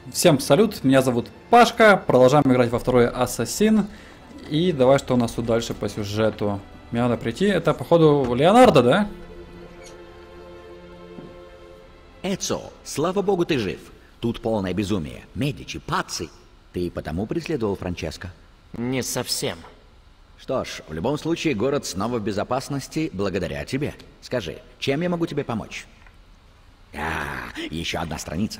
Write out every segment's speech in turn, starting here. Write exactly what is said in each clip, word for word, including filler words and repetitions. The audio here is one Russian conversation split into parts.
Всем салют, меня зовут Пашка, продолжаем играть во второй Ассасин. И давай, что у нас тут дальше по сюжету. Мне надо прийти, это походу Леонардо, да? Эцо, слава богу, ты жив. Тут полное безумие. Медичи, паци. Ты потому преследовал Франческо? Не совсем. Что ж, в любом случае, город снова в безопасности благодаря тебе. Скажи, чем я могу тебе помочь? А, еще одна страница.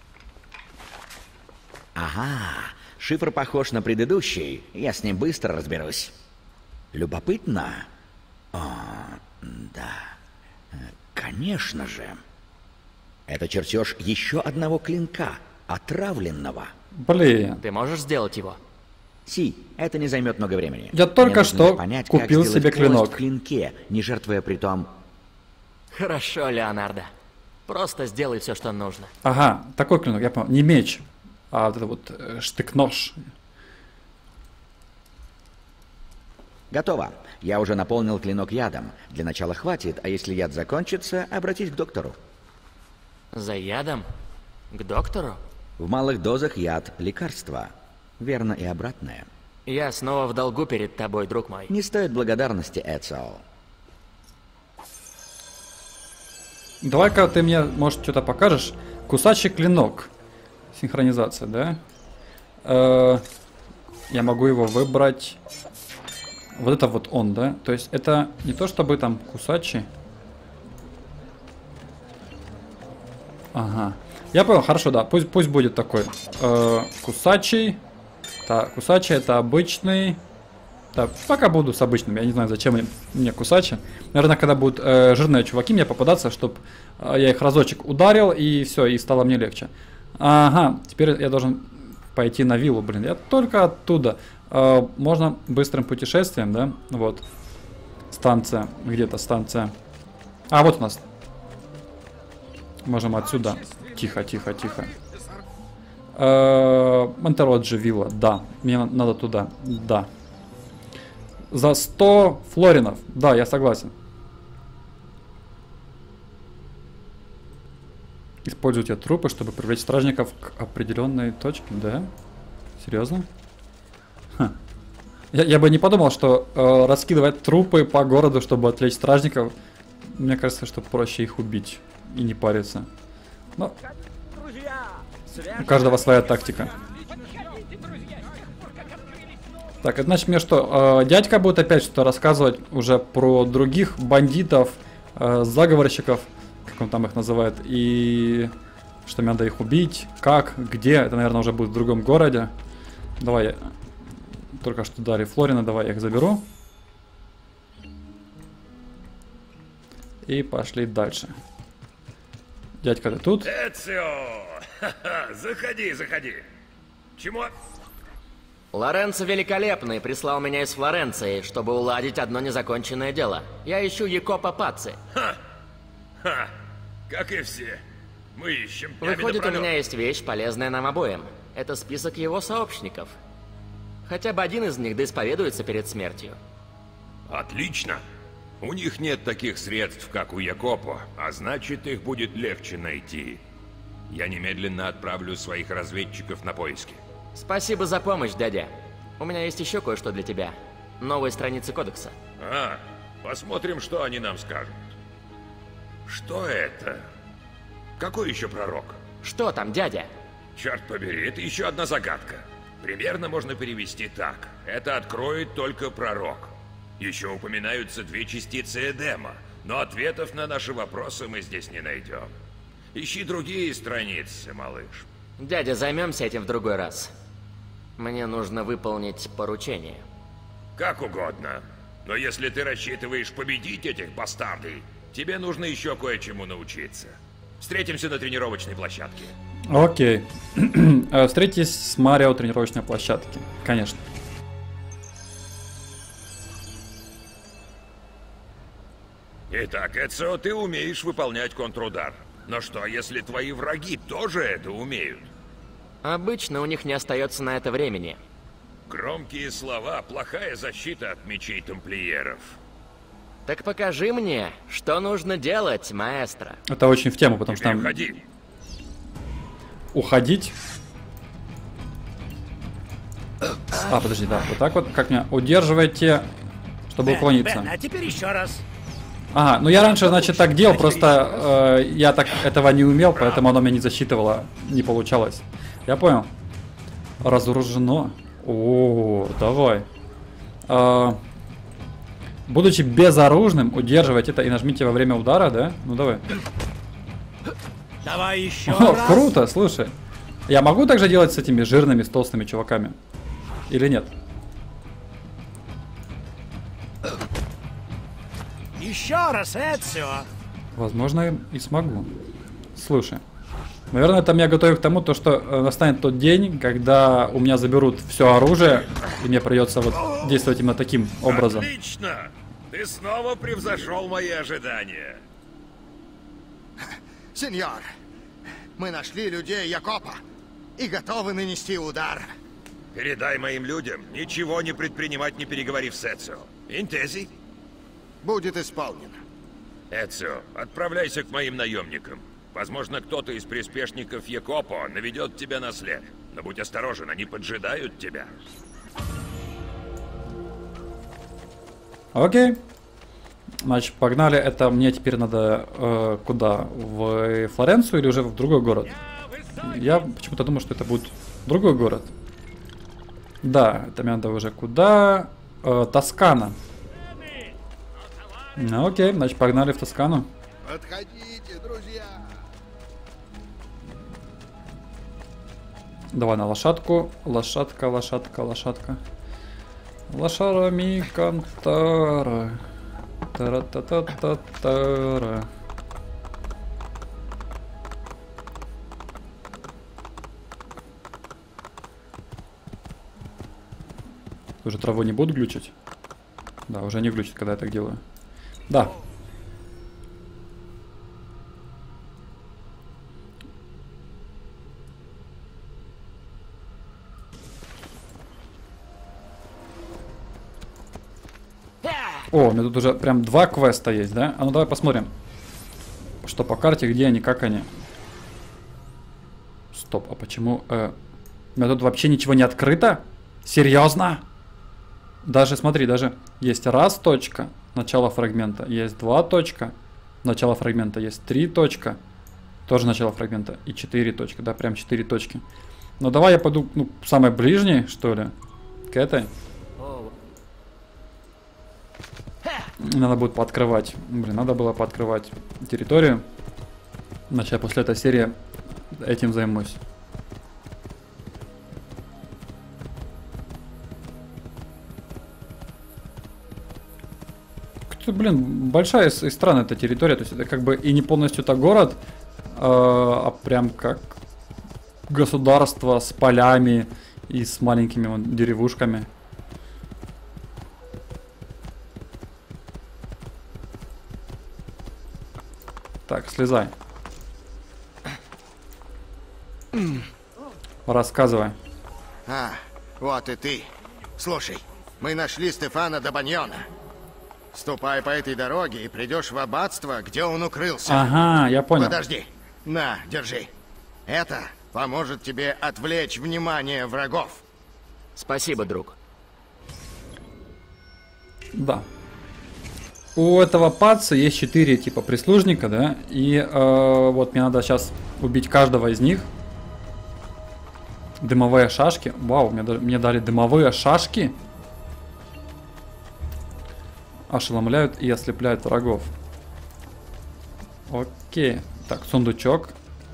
Ага, шифр похож на предыдущий. Я с ним быстро разберусь. Любопытно? О, да. Конечно же. Это чертеж еще одного клинка, отравленного. Блин. Ты можешь сделать его? Си, это не займет много времени. Я только Мне что понять, купил как себе сделать клинок. кость в клинке, не жертвуя при том... Хорошо, Леонардо. Просто сделай все, что нужно. Ага, такой клинок, я понял. Не меч, а вот это вот э, штык-нож. Готово. Я уже наполнил клинок ядом. Для начала хватит, а если яд закончится, обратись к доктору. За ядом? К доктору? В малых дозах яд – лекарство. Верно и обратное. Я снова в долгу перед тобой, друг мой. Не стоит благодарности, Эцио. Давай-ка ты мне, может, что-то покажешь. Кусачий клинок. Синхронизация, да? Э-э- я могу его выбрать. Вот это вот он, да? То есть это не то чтобы там кусачий. Ага. Я понял, хорошо, да. Пусть, пусть будет такой. Э-э- кусачий. Так, кусачий это обычный. Так, пока буду с обычным. Я не знаю, зачем мне, мне кусачи. Наверное, когда будут э, жирные чуваки мне попадаться, чтобы э, я их разочек ударил, и все, и стало мне легче. Ага, теперь я должен пойти на виллу, блин. Я только оттуда. Э, можно быстрым путешествием, да? Вот. Станция. Где-то станция. А, вот у нас. Можем отсюда. Тихо, тихо, тихо. Э, Монтероджи вилла, да. Мне надо туда, да. За сто флоринов. Да, я согласен. Используйте трупы, чтобы привлечь стражников к определенной точке. Да? Серьезно? Ха. Я, я бы не подумал, что э, раскидывать трупы по городу, чтобы отвлечь стражников. Мне кажется, что проще их убить и не париться. Но у каждого своя тактика. Так, это значит мне что, э, дядька будет опять что-то рассказывать уже про других бандитов, э, заговорщиков, как он там их называет, и что мне надо их убить, как, где, это, наверное, уже будет в другом городе. Давай, я... только что дали Флорина, давай я их заберу. И пошли дальше. Дядька, ты тут? Эцио! Заходи, заходи. Чему? Лоренцо Великолепный прислал меня из Флоренции, чтобы уладить одно незаконченное дело. Я ищу Якопо Паци. Ха! Ха! Как и все. Мы ищем. Выходит, у меня есть вещь, полезная нам обоим. Это список его сообщников. Хотя бы один из них доисповедуется перед смертью. Отлично. У них нет таких средств, как у Якопо, а значит, их будет легче найти. Я немедленно отправлю своих разведчиков на поиски. Спасибо за помощь, дядя. У меня есть еще кое-что для тебя. Новые страницы кодекса. А, посмотрим, что они нам скажут. Что это? Какой еще пророк? Что там, дядя? Черт побери, это еще одна загадка. Примерно можно перевести так. Это откроет только пророк. Еще упоминаются две частицы Эдема, но ответов на наши вопросы мы здесь не найдем. Ищи другие страницы, малыш. Дядя, займемся этим в другой раз. Мне нужно выполнить поручение. Как угодно. Но если ты рассчитываешь победить этих бастардей, тебе нужно еще кое-чему научиться. Встретимся на тренировочной площадке. Окей. Встретитесь с Марио на тренировочной площадке. Конечно. Итак, Эцио, ты умеешь выполнять контрудар. Но что, если твои враги тоже это умеют? Обычно у них не остается на это времени. Громкие слова – плохая защита от мечей тамплиеров. Так покажи мне, что нужно делать, маэстро. Это очень в тему, потому что Теперь там... уходи. Уходить? А, подожди, да, вот так вот. Как меня удерживаете, чтобы Бен, уклониться. Бен, а теперь еще раз. Ага, ну я раньше, значит, так делал, просто э, я так этого не умел, поэтому оно меня не засчитывало, не получалось. Я понял. Разоружено. О, давай. Э, будучи безоружным, удерживать это и нажмите во время удара, да? Ну давай. Давай еще О, раз. круто, слушай. Я могу также делать с этими жирными, с толстыми чуваками? Или нет? Еще раз, Эцио. Возможно, и смогу. Слушай. Наверное, это меня готовит к тому, то, что э, настанет тот день, когда у меня заберут все оружие, и мне придется вот действовать именно таким образом. Отлично! Ты снова превзошел мои ожидания. Сеньор, мы нашли людей Якопа и готовы нанести удар. Передай моим людям ничего не предпринимать, не переговорив с Эцио. Интези? Будет исполнено. Эцио, отправляйся к моим наемникам. Возможно, кто-то из приспешников Якопо наведет тебя на след. Но будь осторожен, они поджидают тебя. Окей. Значит, погнали. Это мне теперь надо э, куда? В Флоренцию или уже в другой город? Я почему-то думаю, что это будет другой город. Да, это мне надо уже куда? Э, Тоскана. Ну окей, значит погнали в Тоскану. Подходите, друзья. Давай на лошадку. Лошадка, лошадка, лошадка. Лошарами кантара. Тара-та-та-та-тара. Уже траву не буду глючить? Да, уже не глючит, когда я так делаю. Да. О, у меня тут уже прям два квеста есть, да? А ну давай посмотрим, что по карте, где они, как они. Стоп, а почему... Э, у меня тут вообще ничего не открыто? Серьезно? Даже, смотри, даже есть раз точка, начало фрагмента, есть два точка, начало фрагмента, есть три точка, тоже начало фрагмента, и четыре точка, да, прям четыре точки. Ну давай я пойду, ну, самой ближней, что ли, к этой. Надо будет пооткрывать. Блин, надо было пооткрывать территорию. Значит, я после этой серии этим займусь. Кто, блин, большая и странная эта территория. То есть это как бы и не полностью это город, а прям как государство с полями и с маленькими вон, деревушками. Так, слезай. Рассказывай. А, вот и ты. Слушай, мы нашли Стефана Добаньона. Ступай по этой дороге и придешь в аббатство, где он укрылся. Ага, я понял. Подожди. На, держи. Это поможет тебе отвлечь внимание врагов. Спасибо, друг. Да. У этого паца есть четыре типа прислужника, да, и э, вот мне надо сейчас убить каждого из них. Дымовые шашки. Вау, мне, мне дали дымовые шашки. Ошеломляют и ослепляют врагов. Окей. Так, сундучок.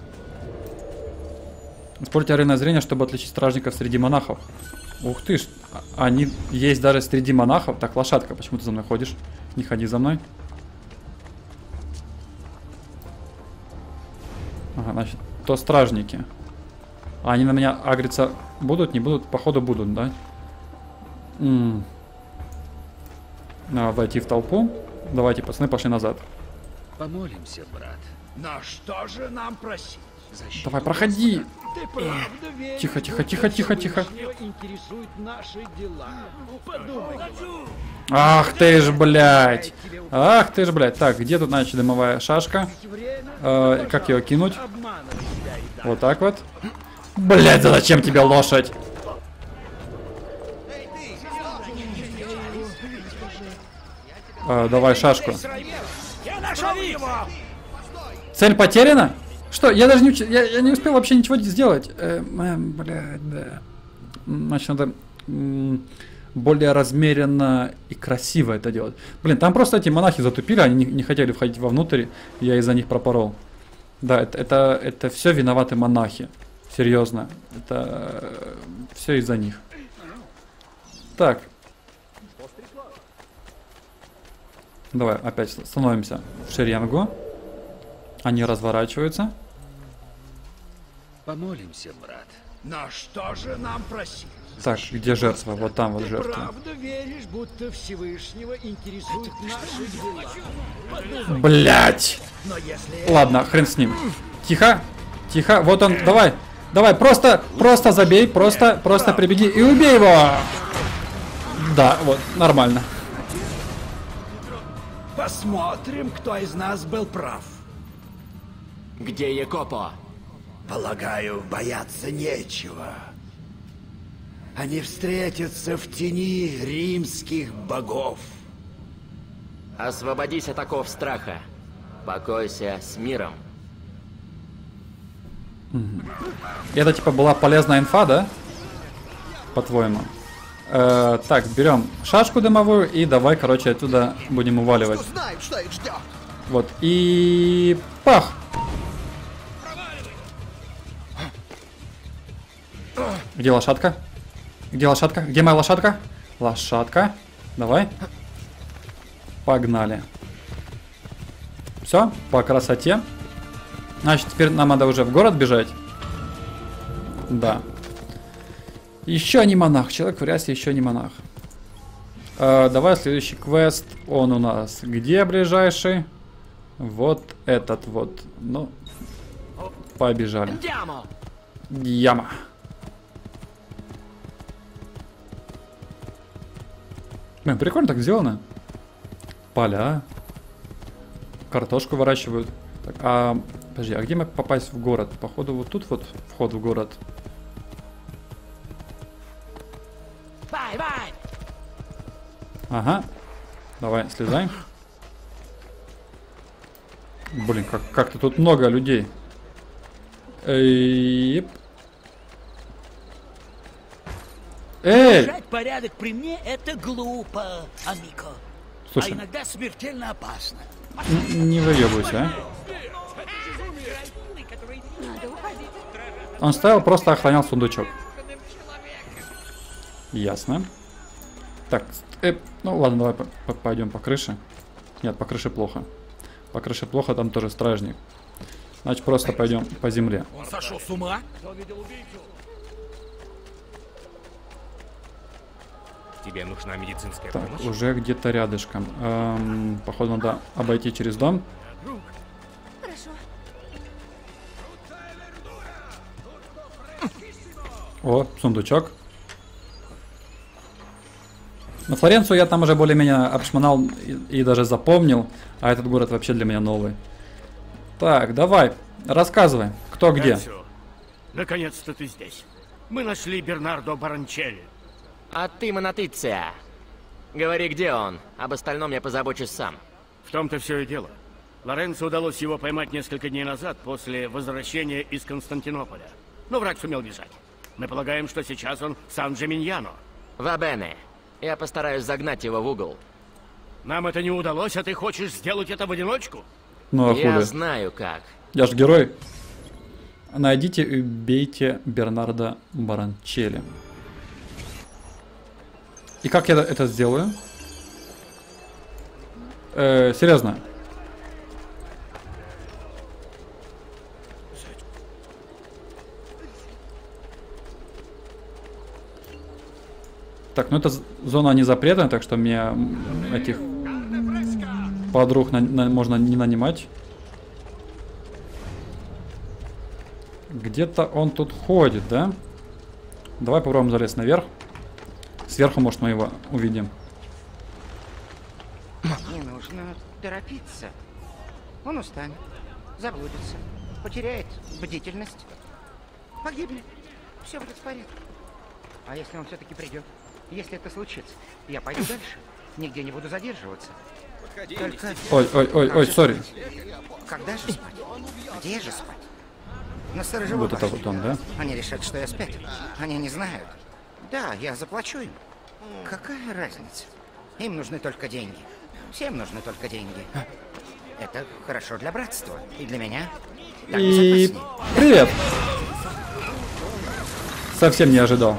Используйте оружейное зрение, чтобы отличить стражников среди монахов. Ух ты ж. Они есть даже среди монахов. Так, лошадка, почему ты за мной ходишь? Не ходи за мной. Ага, значит, то стражники. А они на меня агриться будут, не будут? Походу будут, да? М-м. Надо войти в толпу. Давайте, пацаны, пошли назад. Помолимся, брат. Но что же нам просить? Защиту Давай, проходи. Ты правда веришь? Тихо, тихо, тихо, тихо, тихо. Интересуют наши дела. Подумай. Ах ты ж, блядь. Ах ты ж, блядь. Так, где тут, значит, дымовая шашка? Э, как ее кинуть? Вот так вот. Блядь, да зачем тебе лошадь? Э, давай шашку. Я нашел его! Цель потеряна? Что? Я даже не, уч... я, я не успел вообще ничего сделать. Э, э, блядь, да. Значит, надо м, более размеренно и красиво это делать. Блин, там просто эти монахи затупили, они не, не хотели входить вовнутрь, я из-за них пропорол. Да, это, это, это все виноваты монахи. Серьезно. Это э, все из-за них. Так. Давай опять становимся в шеренгу. Они разворачиваются. Помолимся, брат. Но что же нам просить? Так, где жертва? Вот там вот Ты жертва. правда веришь, будто Всевышнего интересуют наши дела? Подумай, Блять! но если... Ладно, хрен с ним. Тихо, тихо. Вот он, давай. Давай, просто, просто забей, просто, просто прибеги и убей его. Да, вот, нормально. Посмотрим, кто из нас был прав. Где Якопо? Полагаю, бояться нечего. Они встретятся в тени римских богов. Освободись от оков страха. Покойся с миром. Это типа была полезная инфа, да? По-твоему? Э, так, берем шашку дымовую и давай, короче, оттуда будем уваливать. Знаем, что их ждет. Вот, и... Пах! Где лошадка? Где лошадка? Где моя лошадка? Лошадка. Давай. Погнали. Все, по красоте. Значит, теперь нам надо уже в город бежать. Да. Еще не монах. Человек в рясе еще не монах. Э, давай следующий квест. Он у нас где ближайший? Вот этот вот. Ну, побежали. Ямо! Яма. Блин, прикольно так сделано. Поля. Картошку выращивают. Так, а, подожди, а где мы попасть в город? Походу вот тут вот вход в город. Бай, бай! Ага. Давай, слезаем. Блин, как- как-то тут много людей. Эй. Эй! Держать порядок при мне — это глупо, Амико. Слушай, А иногда смертельно опасно. н- не выебывайся, а. Он стоял, просто охранял сундучок. Ясно. Так, э, ну ладно, давай по- по- пойдем по крыше. Нет, по крыше плохо. По крыше плохо, там тоже стражник. Значит, просто пойдем по земле. Он сошел с ума? Тебе нужна медицинская Так, помощь? уже где-то рядышком. Эм, походу, надо обойти через дом. Хорошо. О, сундучок. На Флоренцию я там уже более-менее обшмонал и, и даже запомнил. А этот город вообще для меня новый. Так, давай, рассказывай, кто где. Эцио, наконец-то ты здесь. Мы нашли Бернардо Баранчелли. А ты, Монотыция. Говори, где он. Об остальном я позабочусь сам. В том-то все и дело. Лоренцо удалось его поймать несколько дней назад, после возвращения из Константинополя. Но враг сумел бежать. Мы полагаем, что сейчас он в Сан-Джиминьяно. Вабене. Я постараюсь загнать его в угол. Нам это не удалось, а ты хочешь сделать это в одиночку? Ну а Я хули? знаю как. Я ж герой. Найдите и убейте Бернардо Баранчелли. И как я это сделаю? Э, серьезно. Так, ну это зона не запретная, так что мне этих подруг на, на, можно не нанимать. Где-то он тут ходит, да? Давай попробуем залезть наверх. Сверху, может, мы его увидим. Не нужно торопиться. Он устанет, заблудится, потеряет бдительность, погибнет. Все будет в порядке. А если он все-таки придет? Если это случится, я пойду дальше. Нигде не буду задерживаться. Только... Ой, ой, ой, ой, сори. Когда же спать? Где же спать? На сторожевой Вот это башне. вот он, да? Они решат, что я спятил. Они не знают. Да, я заплачу им. Какая разница? Им нужны только деньги. Всем нужны только деньги. Это хорошо для братства. И для меня. Так И... безопаснее. Привет! Совсем не ожидал.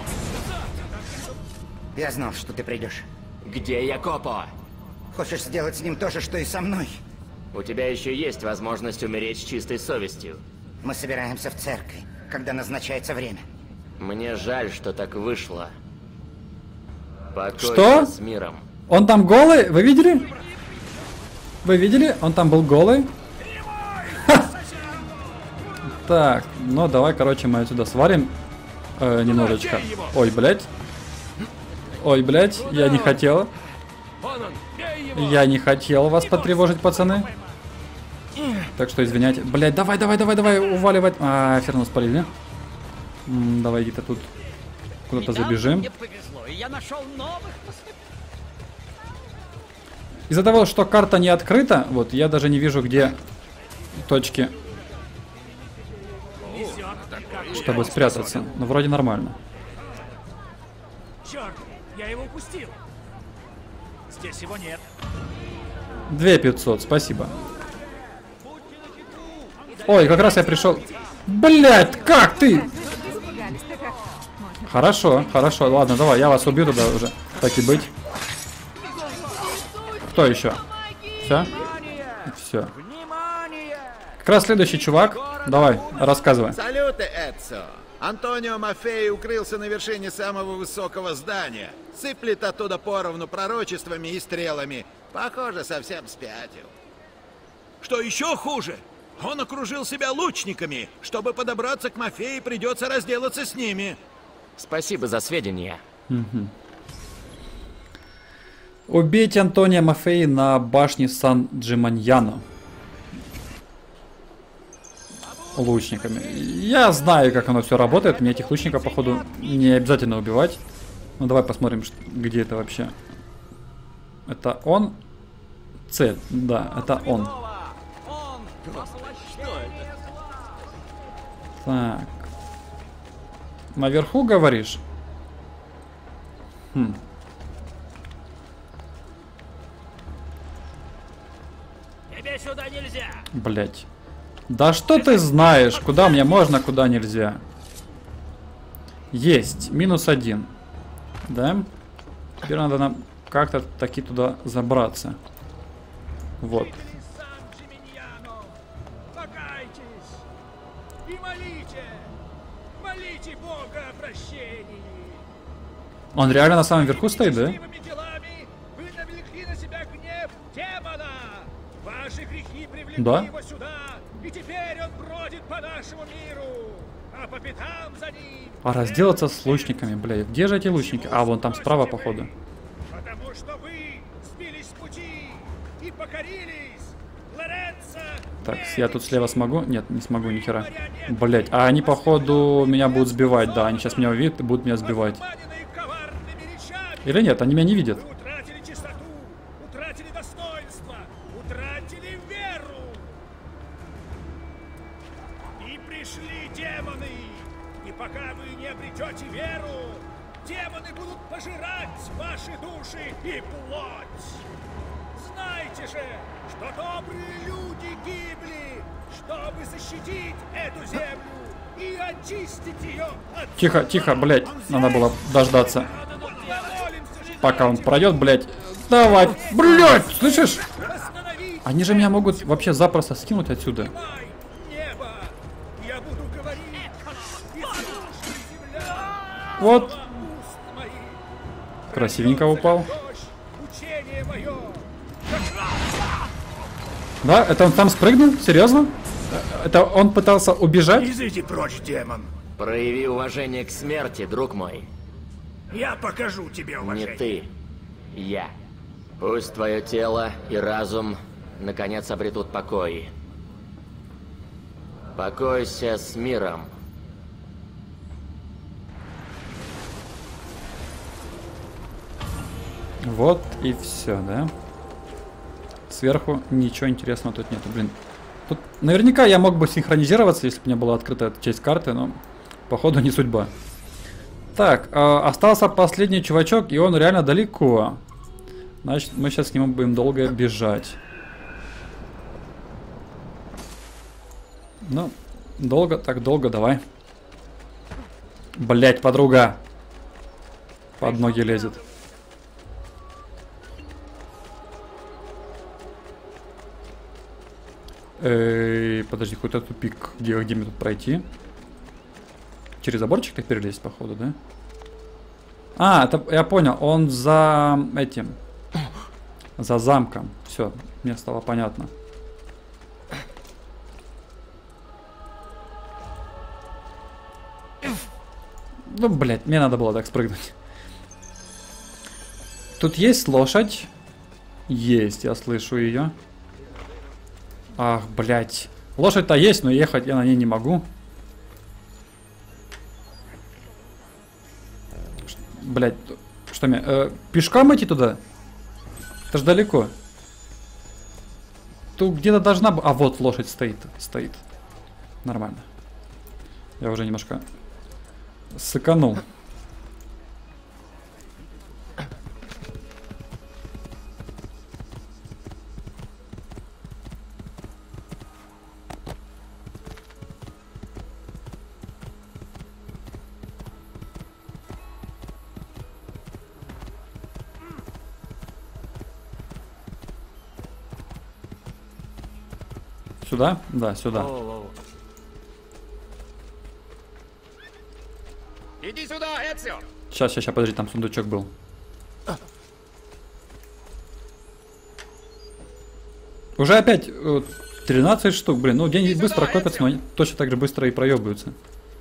Я знал, что ты придешь. Где Якопо? Хочешь сделать с ним то же, что и со мной? У тебя еще есть возможность умереть с чистой совестью. Мы собираемся в церкви, когда назначается время. Мне жаль, что так вышло. Покойся Что? с миром. Он там голый? Вы видели? Вы видели? Он там был голый? Ха! Так, ну давай, короче, мы отсюда сварим э, немножечко. Ой, блядь. Ой, блядь, я не хотел. Я не хотел вас потревожить, пацаны. Так что извиняйте. Блядь, давай, давай, давай, давай, уваливать. А, все равно спалили. М, давай где-то тут куда-то забежим. Мне повезло, и я нашел новых. Из-за того, что карта не открыта, вот, я даже не вижу, где точки, чтобы спрятаться. Но вроде нормально. Черт, я его упустил. Здесь его нет. две пятьсот, спасибо. Ой, как раз я пришел. Блять, как ты? Хорошо, хорошо, ладно, давай, я вас убью тогда уже. Так и быть. Кто еще? Все? Все. Как раз следующий чувак. Давай, рассказывай. Салюты, Эдсо. Антонио Мафей укрылся на вершине самого высокого здания. Сыплет оттуда поровну пророчествами и стрелами. Похоже, совсем спятил. Что еще хуже? Он окружил себя лучниками. Чтобы подобраться к Мафеи, придется разделаться с ними. Спасибо за сведения. Угу. Убейте Антонио Мафеи на башне Сан-Джиманьяно. Лучниками. Я знаю, как оно все работает. Мне этих лучников, походу, не обязательно убивать. Ну, давай посмотрим, где это вообще. Это он? Цель. Да, это он. Так. Наверху говоришь? Хм. Тебе сюда нельзя. Блять. Да что ты знаешь, куда мне можно, куда нельзя. Есть. Минус один. Да? Теперь надо нам как-то таки туда забраться. Вот. И молите, молите Бога о прощении. Он реально на самом верху стоит, да? Вы навлекли на себя гнев демона. Ваши грехи привлекли Да. его сюда, и теперь он бродит по нашему миру, а по пятам за ним. А разделаться с лучниками, блядь. Где же эти лучники? А, вон там справа, походу. Потому что вы сбились с пути и покорились. Лоренцо. Так, я тут слева смогу? Нет, не смогу, ни хера. Блять, а они, походу, меня будут сбивать, да. Они сейчас меня увидят и будут меня сбивать. Или нет, они меня не видят. Вы утратили чистоту, утратили достоинство, утратили веру. И пришли демоны. И пока вы не обретете веру, демоны будут пожирать ваши души и плоть. Знайте же, что добрые люди гибли, чтобы защитить эту землю и очистить ее от... Тихо, тихо, блять. Надо было дождаться, пока он пройдет, блять. Давай, блять, слышишь? Они же меня могут вообще запросто скинуть отсюда. Вот. Красивенько упал. Да, это он там спрыгнул? Серьезно? Это он пытался убежать? Идите прочь, демон. Прояви уважение к смерти, друг мой. Я покажу тебе уважение. Не ты. Я. Пусть твое тело и разум наконец обретут покой. Покойся с миром. Вот и все, да? сверху ничего интересного тут нету, блин. Тут наверняка я мог бы синхронизироваться, если бы не была открыта эта часть карты, но походу не судьба. Так, э, остался последний чувачок, и он реально далеко. Значит, мы сейчас к нему будем долго бежать. Ну, долго, так долго, давай. Блять, подруга. Под ноги лезет. Эй, подожди, какой-то тупик. Где, где мне тут пройти? Через заборчик так перелезть, походу, да? А, это, я понял, он за этим. За замком. Все, мне стало понятно. Ну, блядь, мне надо было так спрыгнуть. Тут есть лошадь? Есть, я слышу ее. Ах, блядь. Лошадь-то есть, но ехать я на ней не могу. Ш блядь, что мне? Э, пешком идти туда? Это ж далеко. Тут где-то должна быть... А, вот лошадь стоит. Стоит. Нормально. Я уже немножко... Сыканул. Сюда? Да, сюда. Иди сюда, Эцио! Сейчас, сейчас, сейчас, подожди, там сундучок был. Уже опять э, тринадцать штук, блин. Ну, деньги быстро копятся, но они точно так же быстро и проебываются.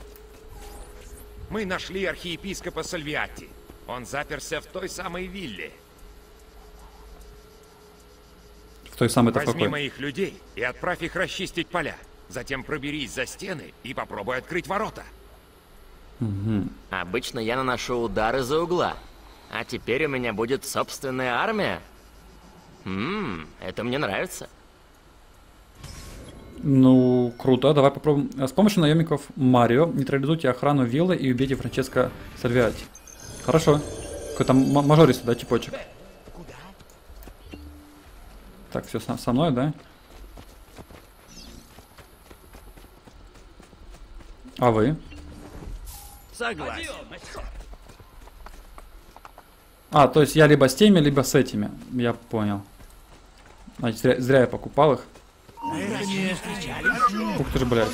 Мы нашли архиепископа Сальвиатти. Он заперся в той самой вилле. В той самой-то Возьми какой? моих людей и отправь их расчистить поля. Затем проберись за стены и попробуй открыть ворота. Угу. Обычно я наношу удары из-за угла. А теперь у меня будет собственная армия. Ммм, это мне нравится. Ну, круто, давай попробуем. С помощью наемников Марио нейтрализуйте охрану виллы и убейте Франческо Сальвиатти. Хорошо. Какой-то мажористый, да, типочек. Так, все со, со мной, да? А вы? Согласен. А, то есть я либо с теми, либо с этими. Я понял. Значит, зря, зря я покупал их. Ух ты ж, блядь.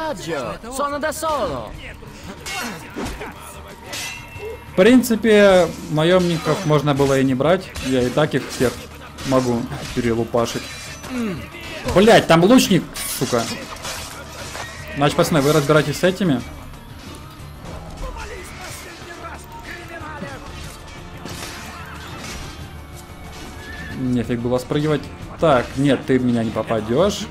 В принципе, наемников можно было и не брать. Я и так их всех могу перелупашить. Блять, там лучник, сука. Значит, пацаны, вы разбираетесь с этими. Нефиг было спрыгивать. Так, нет, ты в меня не попадешь.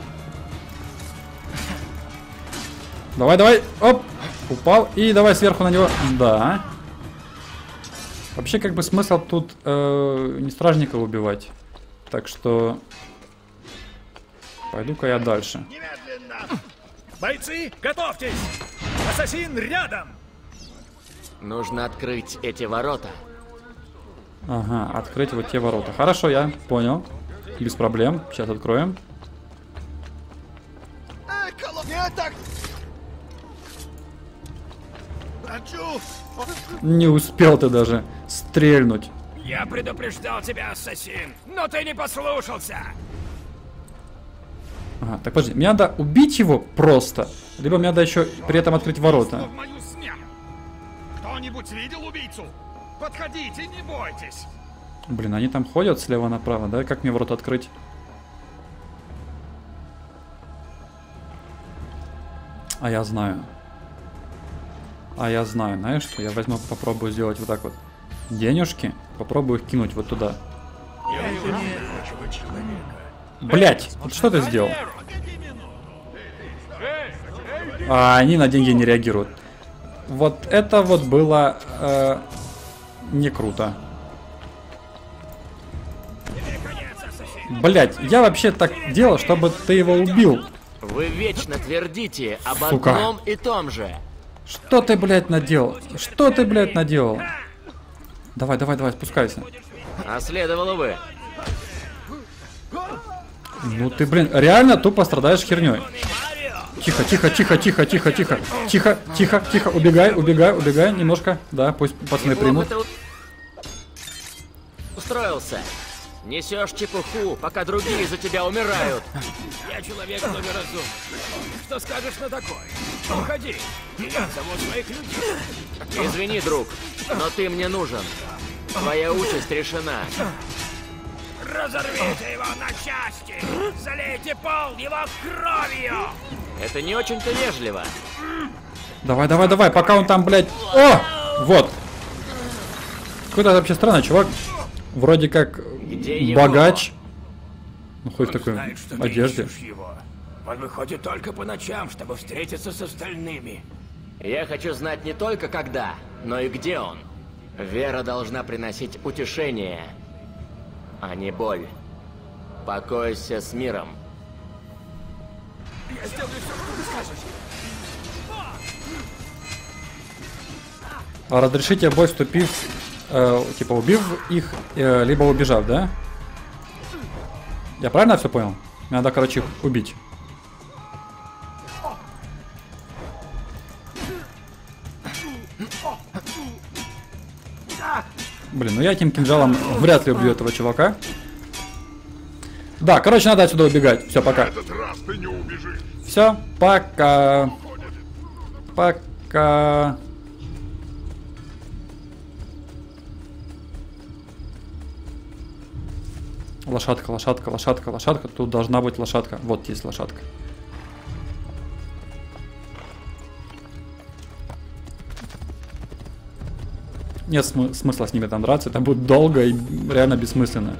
Давай, давай. Оп. Упал. И давай сверху на него. Да. Вообще, как бы смысл тут э, не стражника убивать. Так что... Пойду-ка я дальше. Бойцы, готовьтесь! Ассасин рядом! Нужно открыть эти ворота. Ага, открыть вот те ворота. Хорошо, я понял. Без проблем. Сейчас откроем. Не успел ты даже стрельнуть. Я предупреждал тебя, ассасин, но ты не послушался. Ага, так подожди, мне надо убить его просто, либо мне надо еще при этом открыть ворота. Кто-нибудь видел убийцу? Подходите, не бойтесь. Блин, они там ходят слева направо, да? Как мне ворота открыть? А я знаю. А я знаю, знаешь что? Я возьму, попробую сделать вот так вот. Денежки, попробую их кинуть вот туда. Блять, вот что ты сделал? А они на деньги не реагируют. Вот это вот было э, не круто. Блять, я вообще так делал, чтобы ты его убил. Вы вечно твердите об Сука. одном и том же. Что ты, блядь, наделал? Что ты, блядь, наделал? Давай, давай, давай, спускайся. А следовало бы. Ну ты, блин, реально тупо страдаешь херней. Тихо, тихо, тихо, тихо, тихо, тихо. Тихо, тихо, тихо. Убегай, убегай, убегай немножко. Да, пусть пацаны примут. Неплохо ты устроился. Несешь чепуху, пока другие за тебя умирают. Я человек благоразумный. Что скажешь на такое? Уходи. Я зову своих людей. Извини, друг, но ты мне нужен. Твоя участь решена. Разорвите его на части! Залейте пол его кровью! Это не очень-то вежливо. Давай, давай, давай, пока он там, блядь... О! Вот. Какой-то вообще странный чувак. Вроде как богач. Ну, хоть в такой Знает, что одежде. ты ищешь его. Он выходит только по ночам, чтобы встретиться с остальными. Я хочу знать не только когда, но и где он. Вера должна приносить утешение, а не боль. Покойся с миром. Я сделаю все, что ты скажешь. А разрешите бой, вступив, э, типа убив их, э, либо убежав, да? Я правильно все понял? Мне надо, короче, их убить. Блин, ну я этим кинжалом вряд ли убью этого чувака. Да, короче, надо отсюда убегать. Все, пока. Все, пока. Пока. Лошадка, лошадка, лошадка, лошадка. Тут должна быть лошадка. Вот есть лошадка. Нет см смысла с ними там драться. Это будет долго и реально бессмысленно.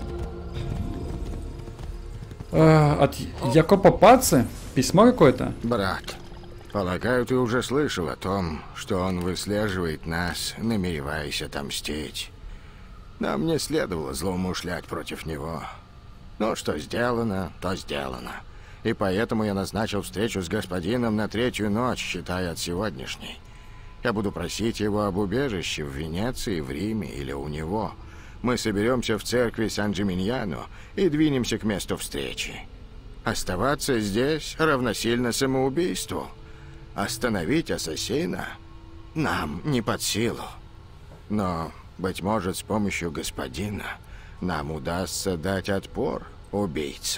Э, от Якопа Паци письмо какое-то? Брат, полагаю, ты уже слышал о том, что он выслеживает нас, намереваясь отомстить. Нам не следовало злоумышлять против него. Но что сделано, то сделано. И поэтому я назначил встречу с господином на третью ночь, считая от сегодняшней. Я буду просить его об убежище в Венеции, в Риме или у него. Мы соберемся в церкви Сан-Джиминьяно и двинемся к месту встречи. Оставаться здесь равносильно самоубийству. Остановить ассасина нам не под силу. Но, быть может, с помощью господина нам удастся дать отпор убийце.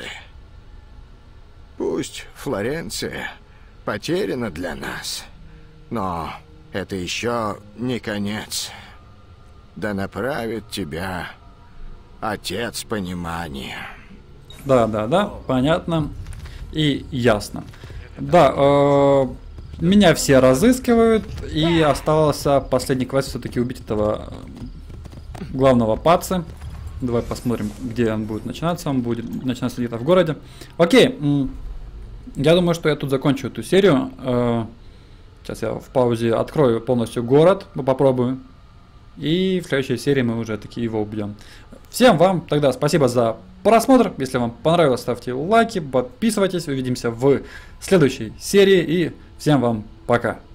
Пусть Флоренция потеряна для нас, но это еще не конец. Да направит тебя Отец Понимания. Да, да, да, понятно и ясно. Да, э, меня все разыскивают, и остался последний квест все-таки убить этого главного пацы. Давай посмотрим, где он будет начинаться. Он будет начинаться где-то в городе. Окей, я думаю, что я тут закончу эту серию. Э, сейчас я в паузе открою полностью город, попробую. И в следующей серии мы уже таки его убьем. Всем вам тогда спасибо за просмотр. Если вам понравилось, ставьте лайки, подписывайтесь. Увидимся в следующей серии. И всем вам пока.